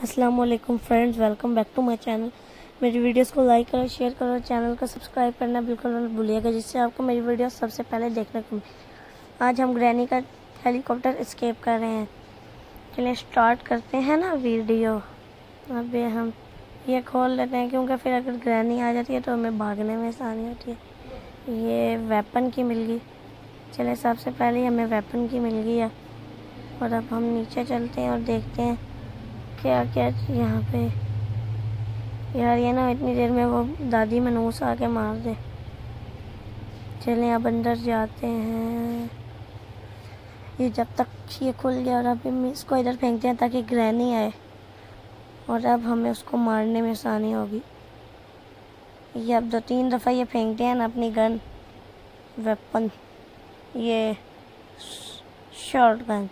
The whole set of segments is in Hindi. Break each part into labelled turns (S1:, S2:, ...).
S1: अस्सलाम वालेकुम friends, welcome back to my channel. मेरी वीडियोस को लाइक करो, शेयर करो, चैनल को सब्सक्राइब करना बिल्कुल मत भूलिएगा, जिससे आपको मेरी वीडियो सबसे पहले देखने को मिले। आज हम ग्रैनी का हेलीकॉप्टर एस्केप कर रहे हैं। चलिए स्टार्ट करते हैं ना वीडियो। अब हम ये खोल लेते हैं, क्योंकि फिर अगर ग्रैनी आ जाती है तो हमें भागने में आसानी होती है। ये वेपन की मिल गई। चलिए सबसे पहले हमें वेपन की मिल गई है। और अब हम नीचे चलते हैं और देखते हैं क्या क्या यहाँ पे। यार ये ना इतनी देर में वो दादी मनूस आके मार दे। चलें अब अंदर जाते हैं। ये जब तक ये खुल गया, और अब हम इसको इधर फेंकते हैं ताकि ग्रैनी आए, और अब हमें उसको मारने में आसानी होगी। ये अब 2-3 दफ़ा ये फेंकते हैं ना अपनी गन वेपन, ये शॉर्ट गन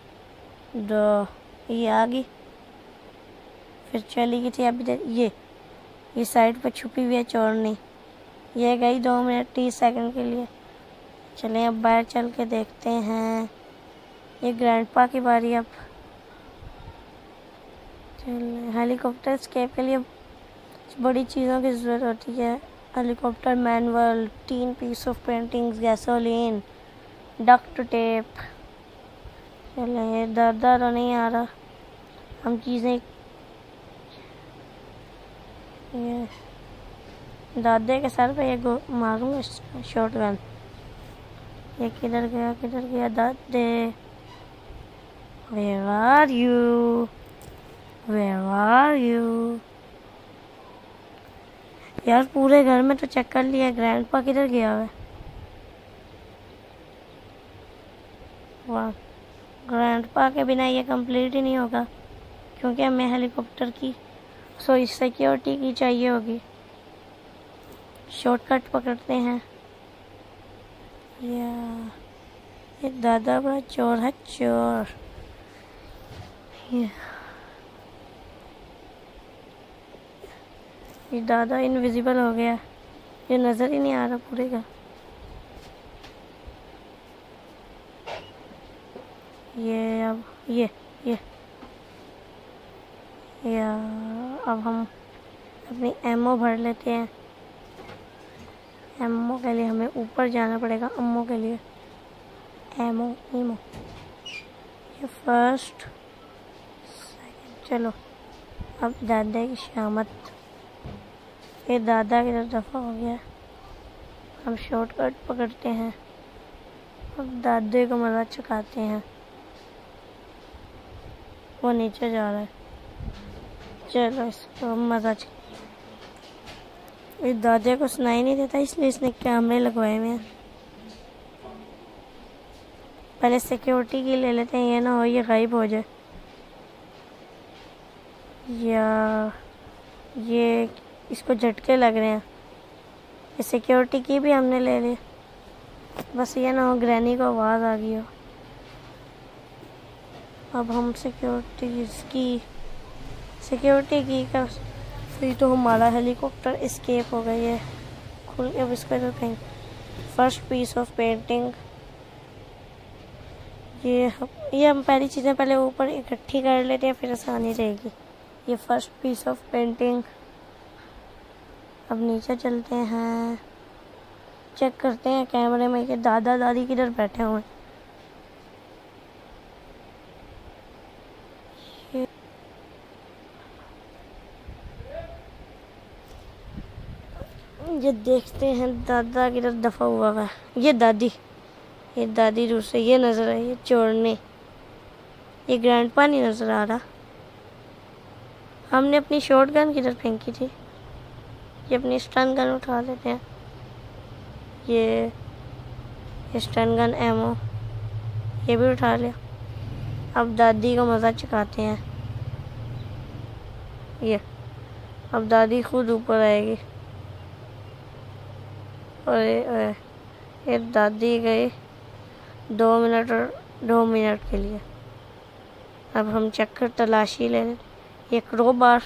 S1: ये आ गई, फिर चली गई थी। अभी ये साइड पर छुपी हुई है चोरनी। ये गई 2 मिनट 30 सेकंड के लिए। चलें अब बाहर चल के देखते हैं। ये ग्रैंडपा की बारी। अब चलें, हेलीकॉप्टर एस्केप के लिए बड़ी चीज़ों की ज़रूरत होती है। Helicopter manual, 3 piece of paintings, gasoline, duct tape. चलें, ये दर्द तो नहीं आ रहा। हम चीज़ें ये दादे के सर पे ये मारूंगा शॉर्ट गन। ये किधर गया दादे? Where are you? Where are you? यार पूरे घर में तो चेक कर लिया, ग्रैंडपा किधर गया है? वाह, ग्रैंडपा के बिना ये कंप्लीट ही नहीं होगा, क्योंकि हमें हेलीकॉप्टर की सिक्योरिटी की चाहिए होगी। शॉर्टकट पकड़ते हैं। ये दादा बड़ा चोर है, चोर। ये दादा इनविजिबल हो गया, ये नज़र ही नहीं आ रहा पूरे का। ये अब ये अब हम अपनी एमओ भर लेते हैं। एमओ के लिए हमें ऊपर जाना पड़ेगा। एमओ के लिए एमओ ये फर्स्ट सेकंड। चलो अब दादा की शामत। ये दादा की दफ़ा हो गया। हम शॉर्टकट पकड़ते हैं, अब दादे को मज़ा चुकाते हैं। वो नीचे जा रहा है, चलो इसको मज़ा इस दादे को सुनाई नहीं देता, इसलिए इसने कैमरे लगवाए हुए हैं। पहले सिक्योरिटी की ले लेते हैं, ये ना हो ये गायब हो जाए, या ये इसको झटके लग रहे हैं। ये सिक्योरिटी की भी हमने ले ली, बस ये ना हो ग्रैनी को आवाज़ आ गई हो। अब हम सिक्योरिटी की का फिर तो हमारा हेलीकॉप्टर एस्केप हो गई है खुल। अब इसको इधर फेंक। फर्स्ट पीस ऑफ पेंटिंग, ये हम पहली चीज़ें पहले ऊपर इकट्ठी कर लेते हैं, फिर आसानी रहेगी। ये फर्स्ट पीस ऑफ पेंटिंग। अब नीचे चलते हैं, चेक करते हैं कैमरे में कि दादा दादी किधर बैठे हुए हैं। ये देखते हैं दादा किधर दफा हुआ है। ये दादी दूसरे ये नज़र आई, ये चोरने। ये ग्रैंडपा नहीं नज़र आ रहा। हमने अपनी शॉर्ट गन किधर फेंकी थी? ये अपनी स्टन गन उठा लेते हैं। ये स्टन गन एमो ये भी उठा लिया। अब दादी को मज़ा चुकाते हैं। ये अब दादी खुद ऊपर आएगी। और ये दादी गई 2 मिनट के लिए। अब हम चक्कर तलाशी ले लें। ये क्रोबार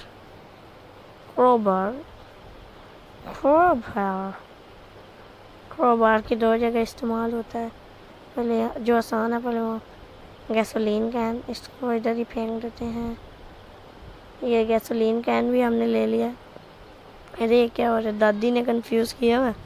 S1: की 2 जगह इस्तेमाल होता है। पहले जो आसान है, पहले वो गैसोलीन कैन, इसको इधर ही फेंक देते हैं। ये गैसोलीन कैन भी हमने ले लिया। अरे ये क्या हो रहा है, दादी ने कंफ्यूज किया हुआ।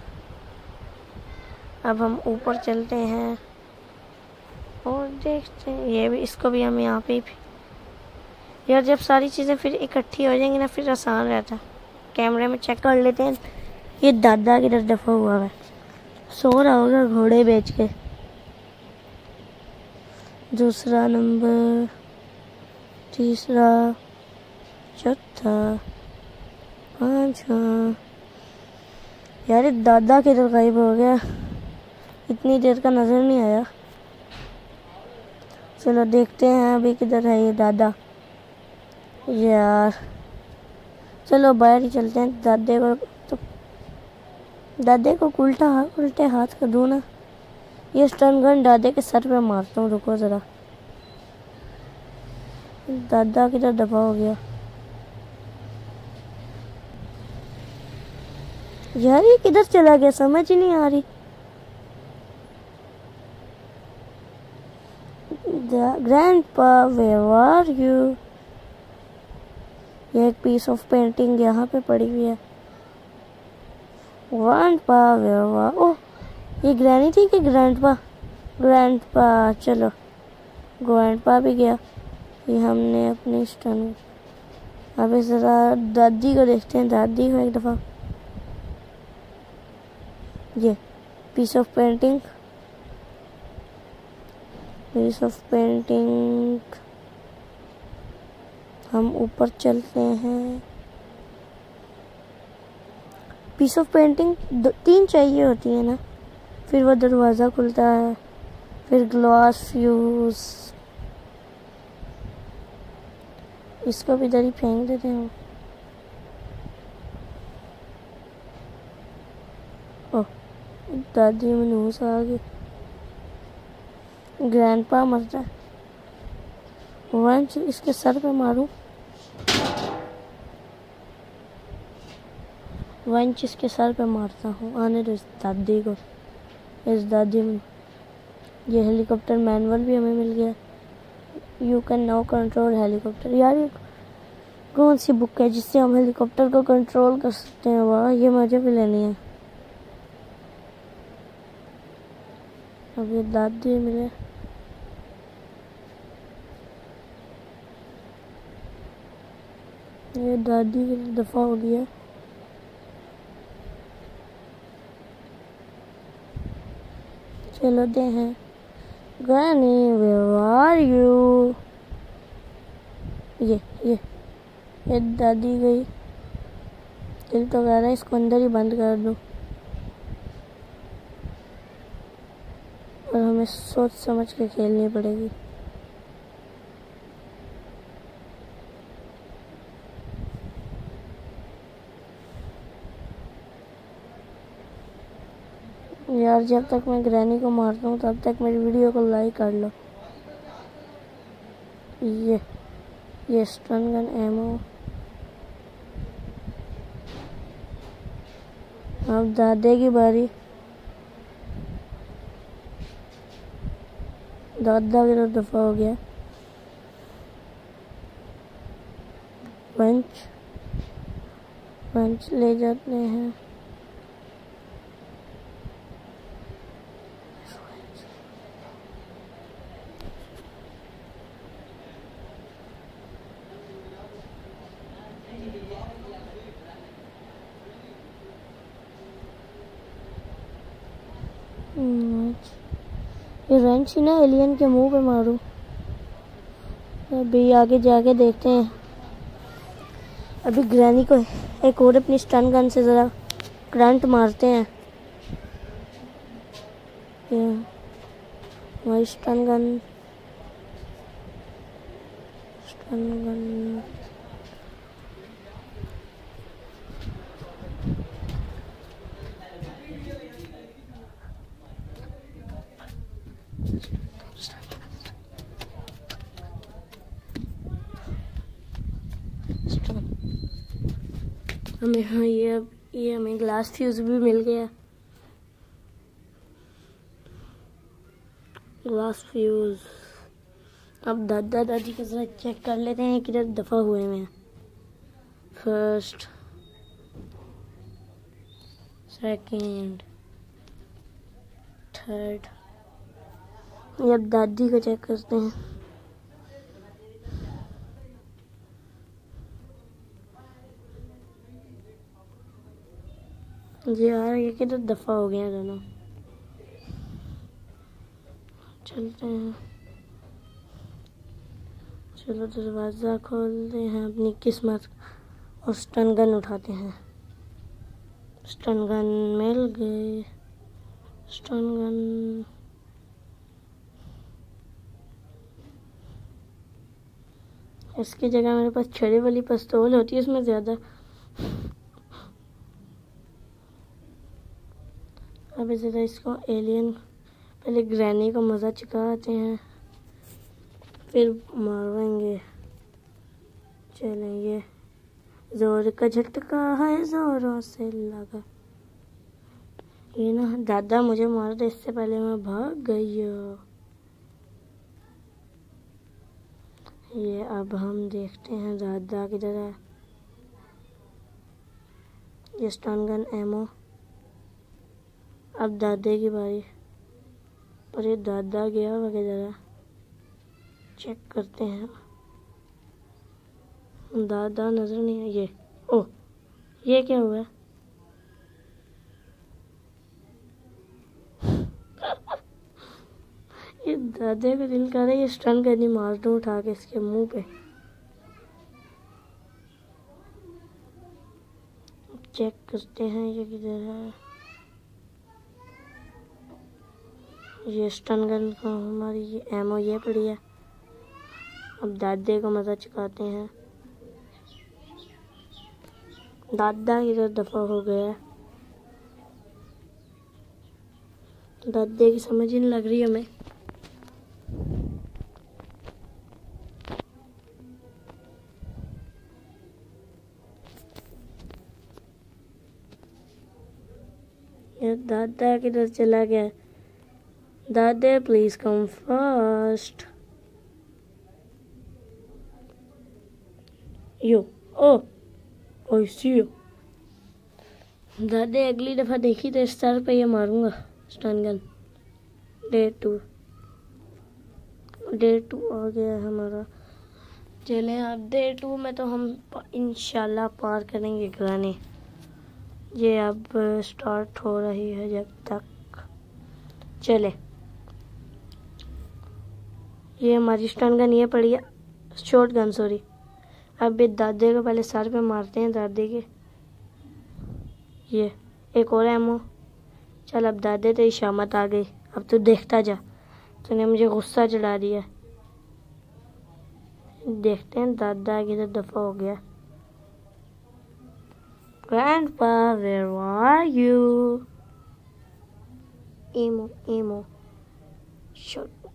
S1: अब हम ऊपर चलते हैं और देखते हैं, ये भी, इसको भी हम यहाँ पे यार जब सारी चीज़ें फिर इकट्ठी हो जाएंगी ना फिर आसान रहता है। कैमरे में चेक कर लेते हैं। ये दादा किधर दफा हुआ है, सो रहा होगा घोड़े बेच के। दूसरा नंबर, तीसरा, चौथा, पांचवा। यार ये दादा किधर गायब हो गया, इतनी देर का नजर नहीं आया। चलो देखते हैं अभी किधर है ये दादा। यार चलो बाहर ही चलते हैं। दादे को उल्टे हाथ कर दूँ ना। ये स्टन गन दादे के सर पे मारता हूँ। रुको जरा, दादा किधर दफा हो गया। यार ये किधर चला गया, समझ ही नहीं आ रही। Grandpa where are you. ये एक पीस ऑफ पेंटिंग यहाँ पे पड़ी हुई है। ग्रैंडपा वेयर आर, ओह ये ग्रैनी थी कि ग्रैंडपा। चलो ग्रैंडपा भी गया। ये हमने अपनी स्टन। अब जरा दादी को देखते हैं, दादी को एक दफा। ये पीस ऑफ पेंटिंग, हम ऊपर चलते हैं। पीस ऑफ पेंटिंग 3 चाहिए होती है ना, फिर वो दरवाज़ा खुलता है, फिर ग्लास फ्यूज। इसको भी इधर ही फेंक देते हैं। ओह दादी मनूस आ गई। ग्रैंडपा मरता है। वंच इसके सर पे मारूं। वंच इसके सर पे मारता हूँ। आने दो इस दादी को। इस दादी में ये हेलीकॉप्टर मैनुअल भी हमें मिल गया। You can now control helicopter. यार ये कौन सी बुक है जिससे हम हेलीकॉप्टर को कंट्रोल कर सकते हैं। वाह ये मुझे भी लेनी है। अब ये दादी मिले। ये दादी की दफा हो गया। चलो दे हैं। Granny where are you. ये दादी गई। दिल तो कह रहा है इसको अंदर ही बंद कर दूं, और हमें सोच समझ के खेलनी पड़ेगी। यार जब तक मैं ग्रैनी को मारता हूँ तब तक मेरी वीडियो को लाइक कर लो। ये स्टन गन एमो। अब दादे की बारी। दादा की दफा हो गया। पंच ले जाते हैं। ये रेंच ही ना एलियन के मुंह पे मारूं। अभी आगे जाके देखते हैं। अभी ग्रैनी को एक और अपनी स्टन गन से ज़रा करंट मारते हैं। हमारी स्टन गन हमें, हाँ ये हमें ग्लास फ्यूज भी मिल गया। Glass fuse. अब दादा दादी का जरा चेक कर लेते हैं किधर दफा हुए हैं। First, second, third. ये अब दादी को चेक करते हैं। जी यार ये कितने दफ़ा हो गया दोनों। चलते हैं, चलो दरवाज़ा खोलते हैं अपनी किस्मत और स्टन गन उठाते हैं। स्टन गन मिल गई। स्टन गन इसकी जगह मेरे पास छड़ी वाली पिस्तौल होती है, उसमें ज़्यादा। अब ज़रा इसको एलियन पहले ग्रैनी को मज़ा चखाते हैं, फिर मारेंगे। चलेंगे, जोर का झटका है जोरों से लगा। ये ना दादा मुझे मार दे, इससे पहले मैं भाग गई। ये अब हम देखते हैं दादा किधर है। ये स्टन गन एमो। अब दादे की बारी। और ये दादा गया हुआ किधर है, चेक करते हैं। दादा नजर नहीं है। ये ओह, ये क्या हुआ? ये दादे का दिल कर रहा है ये स्टन करनी मार दूं उठा के इसके मुंह पे। चेक करते हैं ये किधर है। ये स्टन गन का हमारी ये एमो ये पड़ी है। अब दादे को मज़ा चखाते हैं। दादा इधर दफा हो गया। दादे की समझ ही नहीं लग रही हमें। ये दादा किधर चला गया? दादे please come fast. Yo oh I see you. दादे अगली दफा देखी तो इस सर पे ये मारूंगा स्टन गन। डे 2 आ गया हमारा। चले अब डे 2 में तो हम इंशाल्लाह पार करेंगे ग्रैनी। ये अब स्टार्ट हो रही है जब तक। चले, ये हमारी स्टन गन ये पड़ी है, शॉर्ट गन सॉरी। अब ये दादे को पहले सर पे मारते हैं दादे के। ये एक और एमो। चल अब दादे तेरी शामत आ गई, अब तू देखता जा, तूने मुझे गुस्सा चढ़ा दिया। देखते हैं दादा किधर दफा हो गया। Grandpa, where are you? Emo. Shut.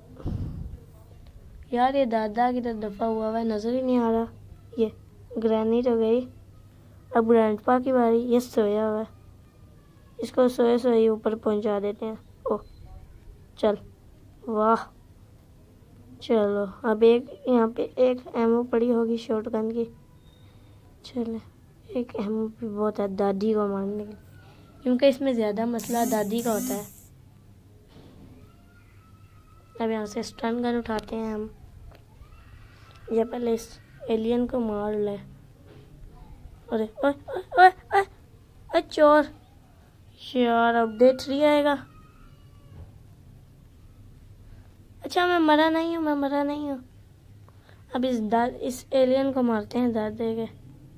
S1: यार ये दादा किधर दफा हुआ है, नजर ही नहीं आ रहा। ये ग्रैनी तो गई, अब ग्रैंडपा की बारी। ये सोया हुआ है, इसको सोए सोए ऊपर पहुंचा देते हैं। ओह चल, वाह। चलो अब एक यहाँ पे एक एमओ पड़ी होगी शॉर्ट गन की। चले, एक एमओ भी बहुत है दादी को मारने के लिए, क्योंकि इसमें ज़्यादा मसला दादी का होता है। अब यहाँ से स्टन गन उठाते हैं हम। या पहले इस एलियन को मार ले। अरे ओए ओए ओए ओए चोर। यार अब डे 3 आएगा। अच्छा मैं मरा नहीं हूँ। अब इस एलियन को मारते हैं दादे के।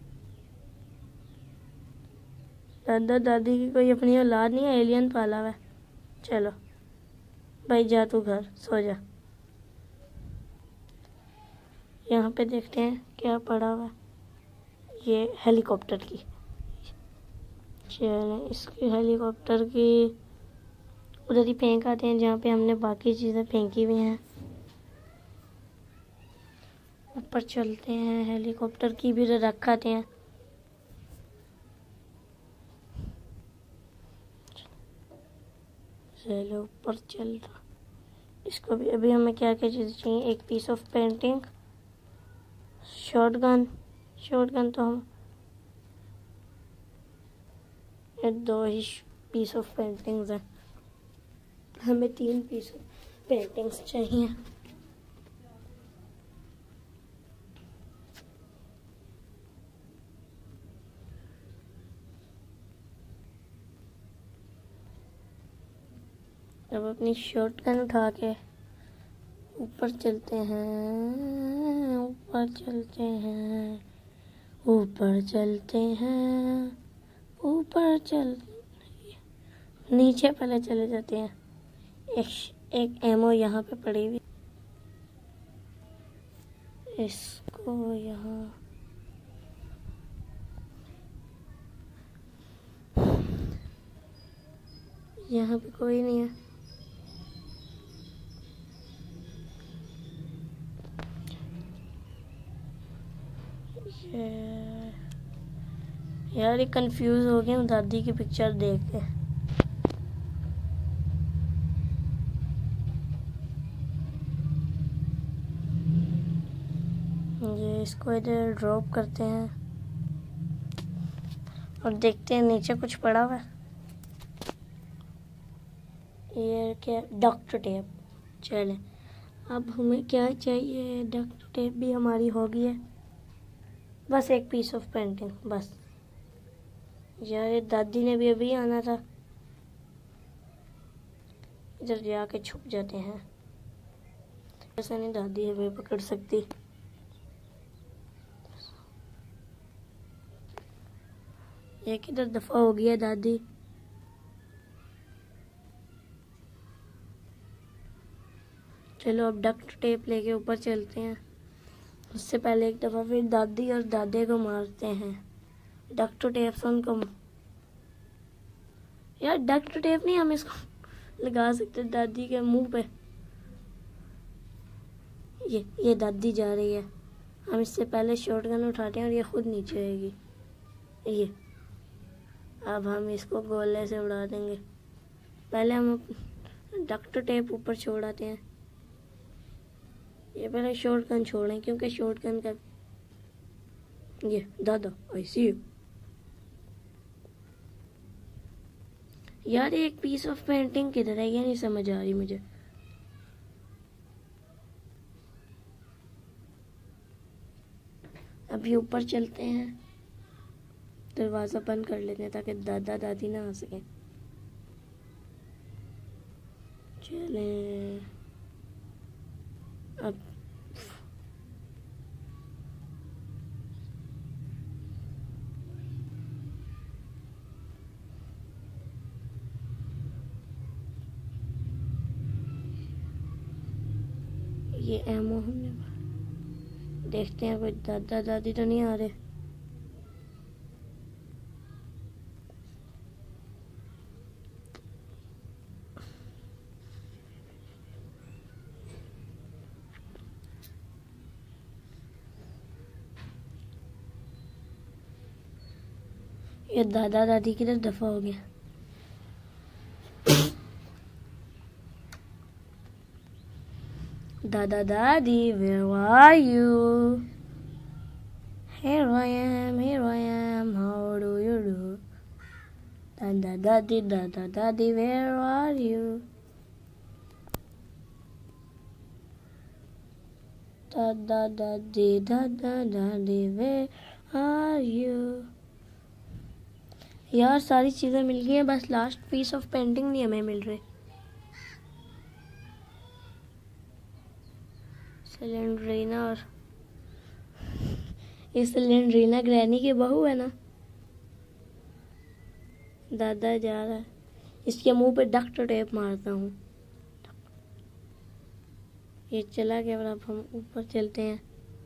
S1: दादा दादी की कोई अपनी औलाद नहीं है, एलियन पाला हुआ है। चलो भाई जा तू घर सो जा। यहाँ पे देखते हैं क्या पड़ा हुआ है। ये हेलीकॉप्टर की। चलें इसकी हेलीकॉप्टर की उधर ही फेंक आते हैं जहाँ पे हमने बाकी चीज़ें फेंकी हुई हैं। ऊपर चलते हैं, हेलीकॉप्टर की भी रख आते हैं। चलो ऊपर चल रहा। इसको भी अभी हमें क्या क्या चीज़ें चाहिए। एक piece of painting, shotgun, shotgun तो हम ये 2 ही पीस ऑफ पेंटिंग्स हैं, हमें 3 पीस ऑफ पेंटिंग्स चाहिए। अब अपनी शॉटगन उठा के ऊपर चलते हैं, ऊपर चलते हैं, ऊपर चलते हैं, ऊपर चल नीचे पहले चले जाते हैं। एक एमो यहाँ पे पड़ी हुई, इसको यहाँ पे कोई नहीं है। यार ये कंफ्यूज हो गया हूँ दादी की पिक्चर देख के। ये इसको इधर ड्रॉप करते हैं और देखते हैं नीचे कुछ पड़ा हुआ है। ये क्या, डॉक्टर टेप। चले अब हमें क्या चाहिए, डॉक्टर टेप भी हमारी हो गई है, बस एक पीस ऑफ पेंटिंग बस। यार ये दादी ने भी अभी आना था, इधर जाके छुप जाते हैं। ऐसा नहीं दादी हमें पकड़ सकती। ये किधर दफा हो गया दादी। चलो अब डक्ट टेप लेके ऊपर चलते हैं। उससे पहले एक दफा फिर दादी और दादे को मारते हैं डक्ट टेप से उनको। यार डक्ट टेप नहीं, हम इसको लगा सकते दादी के मुंह पे। ये दादी जा रही है, हम इससे पहले शॉटगन उठाते हैं और ये खुद नीचे आएगी। ये अब हम इसको गोले से उड़ा देंगे। पहले हम डक्ट टेप ऊपर छोड़ाते हैं। ये पहले शॉटगन छोड़ें क्योंकि शॉटगन का ये दादा आई सी यू। यार एक पीस ऑफ पेंटिंग किधर है, ये नहीं समझ आ रही मुझे। अभी ऊपर चलते हैं, दरवाजा बंद कर लेते हैं ताकि दादा दादी ना आ सके। चलें अब ये एमो हमने देखते हैं कोई दादा दादी तो नहीं आ रहे। ये दादा दादी किधर दफा हो गया। Dada daddy, where are you? Here I am, how do you do? Dada daddy, where are you? Dada daddy, where are you? यार सारी चीज़ें मिल गई हैं, बस लास्ट पीस ऑफ पेंटिंग नहीं हमें मिल रही। सिलेंड्रीना, और ये सिलेंड्रीना ग्रैनी की बहू है ना। दादा जा रहा है, इसके मुंह पे डक्ट टेप मारता हूँ। ये चला गया और अब हम ऊपर चलते हैं।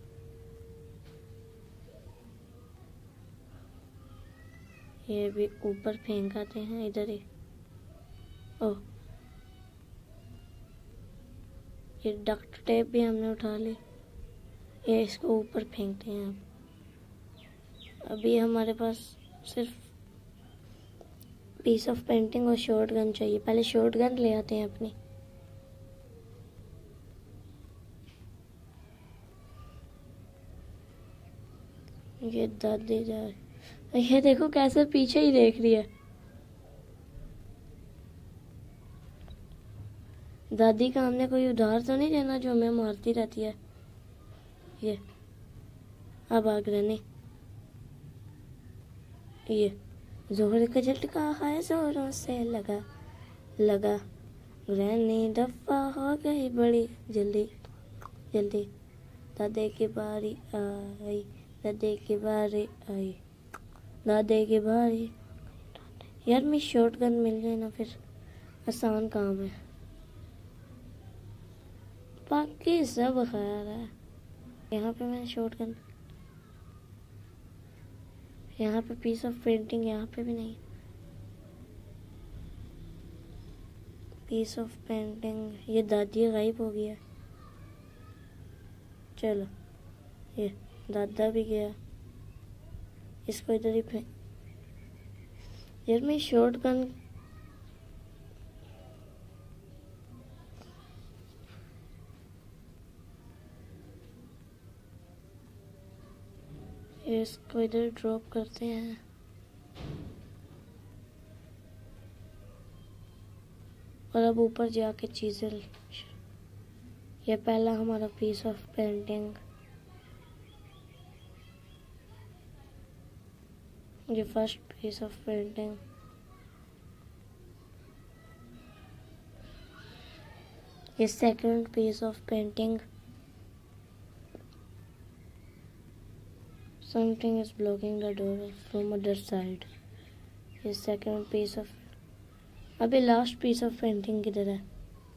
S1: ये भी ऊपर फेंक आते हैं इधर ही। ओह ये डक्ट टेप भी हमने उठा ली, ये इसको ऊपर फेंकते हैं। अब अभी हमारे पास सिर्फ पीस ऑफ पेंटिंग और शॉटगन चाहिए। पहले शॉटगन ले आते हैं अपनी। ये दादी जा रही, ये देखो कैसे पीछे ही देख रही है। दादी का हमने कोई उधार तो नहीं देना जो हमें मारती रहती है। ये अब आ ग्रैनी, ये जोर का झटका है जोरों से लगा लगा, ग्रैनी दफा हो गई बड़ी जल्दी जल्दी, दादे की बारी आई, दादे की बारी आई, दादे की बारी। यार मैं शॉटगन मिल गई ना, फिर आसान काम है, बाकी सब खैर है। यहाँ पे मैंने शॉटगन, यहाँ पे पीस ऑफ पेंटिंग, यहाँ पे भी नहीं पीस ऑफ पेंटिंग। ये दादी गायब हो गया। चलो ये दादा भी गया, इसको इधर ही फेंक। यार मैं शॉटगन, इसको इधर ड्रॉप करते हैं। और अब ऊपर जाके चीजें, ये पहला हमारा पीस ऑफ पेंटिंग, ये फर्स्ट पीस ऑफ पेंटिंग, ये second piece of painting. Something is blocking the door from other side. ये सेकंड पीस ऑफ, अभी लास्ट पीस ऑफ पेंटिंग किधर है?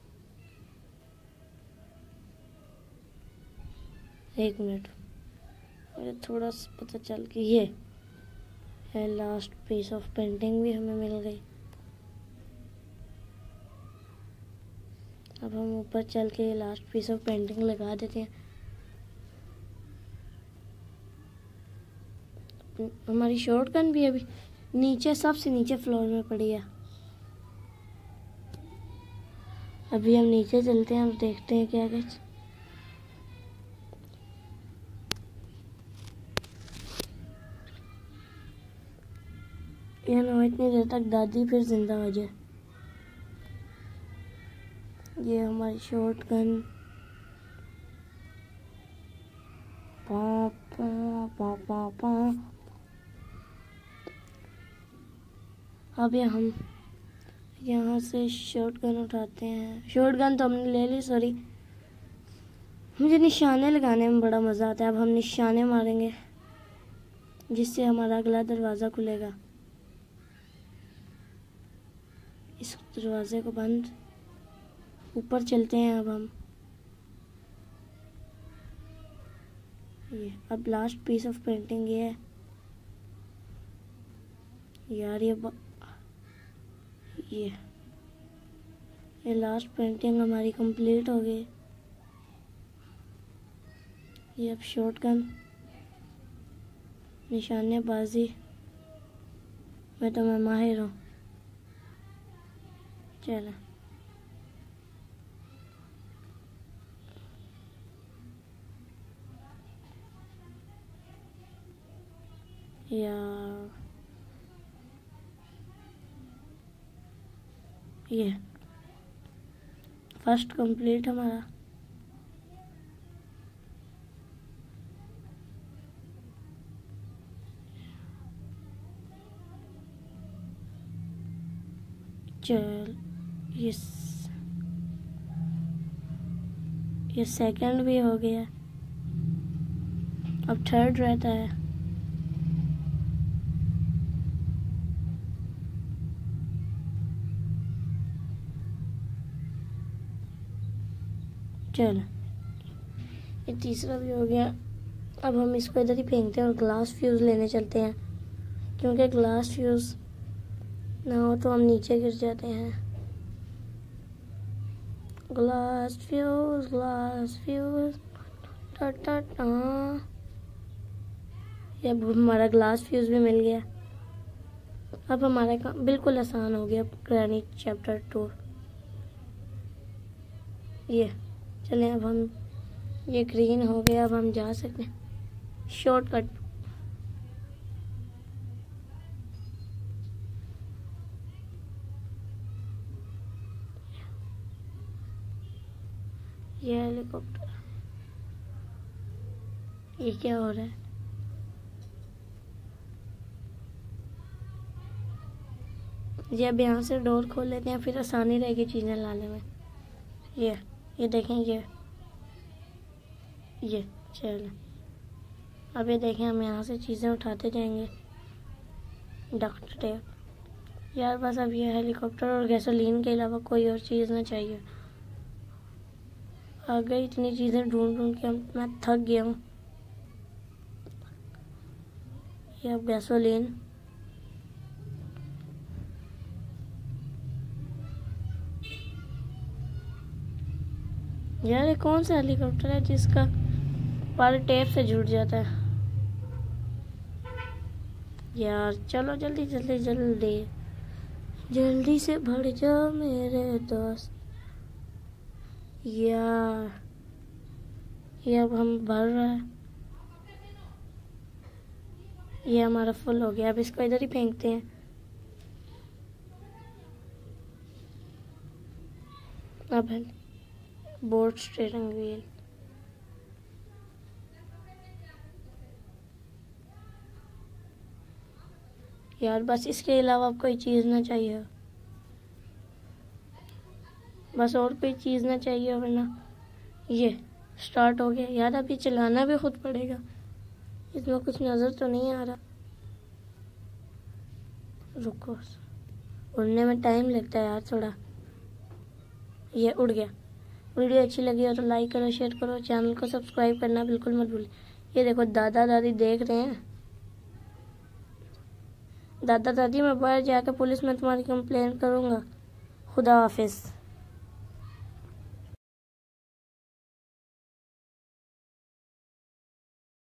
S1: एक मिनट, मुझे थोड़ा सा पता चल कि ये है लास्ट पीस ऑफ पेंटिंग, भी हमें मिल गई। अब हम ऊपर चल के ये लास्ट पीस ऑफ पेंटिंग लगा देते हैं। हमारी शॉटगन भी अभी नीचे, सबसे नीचे फ्लोर में पड़ी है। अभी हम नीचे चलते हैं और देखते हैं क्या कुछ। ये ना इतनी देर तक दादी फिर जिंदा हो जाए। ये हमारी शॉटगन, पा पा पा पा पा। अब ये हम यहाँ से शॉटगन उठाते हैं। शॉटगन तो हमने ले ली, सॉरी। मुझे निशाने लगाने में बड़ा मज़ा आता है। अब हम निशाने मारेंगे जिससे हमारा अगला दरवाज़ा खुलेगा। इस दरवाजे को बंद, ऊपर चलते हैं अब हम। ये अब लास्ट पीस ऑफ पेंटिंग ये है। यार ये लास्ट पेंटिंग हमारी कंप्लीट हो गई। ये अब शॉटगन, निशानेबाजी में तो मैं माहिर हूँ। चलो यार, ये फर्स्ट कंप्लीट हमारा। चल ये सेकंड भी हो गया। अब थर्ड रहता है। चलो ये तीसरा भी हो गया। अब हम इसको इधर ही फेंकते हैं और ग्लास फ्यूज़ लेने चलते हैं, क्योंकि ग्लास फ्यूज़ ना हो तो हम नीचे गिर जाते हैं। ग्लास फ्यूज़ टा टा टा। ये अब हमारा ग्लास फ्यूज़ भी मिल गया। अब हमारा काम बिल्कुल आसान हो गया। Granny chapter 2। ये चलें, अब हम, ये ग्रीन हो गया। अब हम जा सकते हैं शॉर्टकट। ये हेलीकॉप्टर, ये क्या हो रहा है? ये अब यहाँ से डोर खोल लेते हैं, फिर आसानी रहेगी चीज़ें लाने में। ये देखें, ये चलो अब ये देखें, हम यहाँ से चीज़ें उठाते जाएंगे। डक्ट टेप यार, बस अब ये हेलीकॉप्टर और गैसोलीन के अलावा कोई और चीज़ ना चाहिए। आ गई इतनी चीज़ें ढूंढ ढूंढ के, मैं थक गया हूँ। ये अब गैसोलीन, यार ये कौन सा हेलीकॉप्टर है जिसका पार टेप से जुड़ जाता है? यार चलो जल्दी जल्दी जल्दी जल्दी से भर जाओ मेरे दोस्त। यार ये अब हम भर रहा है, ये हमारा फुल हो गया। अब इसको इधर ही फेंकते हैं। अब है बोर्ड स्टीयरिंग व्हील, यार बस इसके अलावा अब कोई चीज़ ना चाहिए, बस और कोई चीज़ ना चाहिए, वरना ये स्टार्ट हो गया। यार अभी चलाना भी खुद पड़ेगा, इसमें कुछ नज़र तो नहीं आ रहा। रुको, उड़ने में टाइम लगता है यार थोड़ा। ये उड़ गया। वीडियो अच्छी लगी हो तो लाइक करो, शेयर करो, चैनल को सब्सक्राइब करना बिल्कुल मत भूलिए। ये देखो दादा दादी देख रहे हैं। दादा दादी मैं बाहर जाकर पुलिस में तुम्हारी कंप्लेंट करूँगा। खुदा हाफिज़।